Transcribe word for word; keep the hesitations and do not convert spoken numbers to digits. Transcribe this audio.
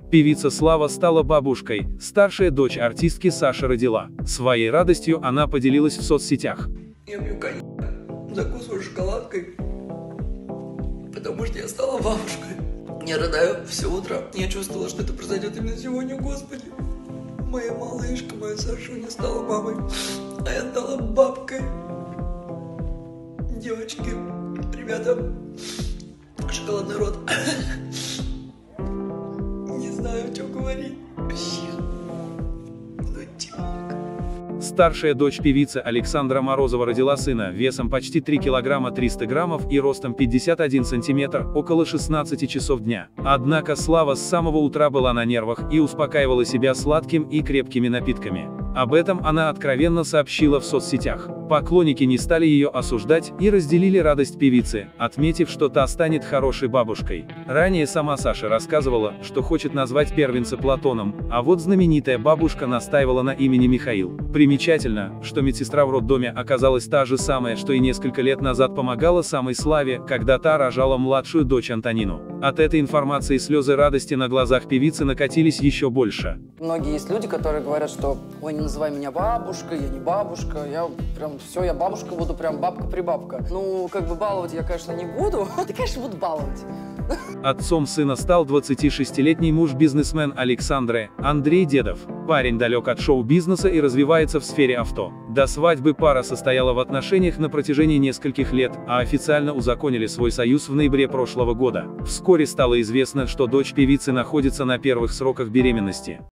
Певица Слава стала бабушкой, старшая дочь артистки Саша родила. Своей радостью она поделилась в соцсетях. Я пью коньяк, закусываю шоколадкой, потому что я стала бабушкой. Я рыдаю все утро. Я чувствовала, что это произойдет именно сегодня, Господи. Моя малышка, моя Сашуня стала мамой, а я стала бабкой. Девочки, ребята, шоколадный рот. Не знаю, что говорить. Старшая дочь певицы Александра Морозова родила сына, весом почти три килограмма триста граммов и ростом пятьдесят один сантиметр, около шестнадцати часов дня. Однако Слава с самого утра была на нервах и успокаивала себя сладким и крепкими напитками. Об этом она откровенно сообщила в соцсетях. Поклонники не стали ее осуждать и разделили радость певицы, отметив, что та станет хорошей бабушкой. Ранее сама Саша рассказывала, что хочет назвать первенца Платоном, а вот знаменитая бабушка настаивала на имени Михаил. Примечательно, что медсестра в роддоме оказалась та же самая, что и несколько лет назад помогала самой Славе, когда та рожала младшую дочь Антонину. От этой информации слезы радости на глазах певицы накатились еще больше. Многие есть люди, которые говорят, что «Ой, не называй меня бабушкой, я не бабушка, я прям все, я бабушка буду, прям бабка-прибабка». Ну, как бы баловать я, конечно, не буду. Да, конечно, буду баловать. Отцом сына стал двадцатишестилетний муж-бизнесмен Александры, Андрей Дедов. Парень далек от шоу-бизнеса и развивается в сфере авто. До свадьбы пара состояла в отношениях на протяжении нескольких лет, а официально узаконили свой союз в ноябре прошлого года. Вскоре стало известно, что дочь певицы находится на первых сроках беременности.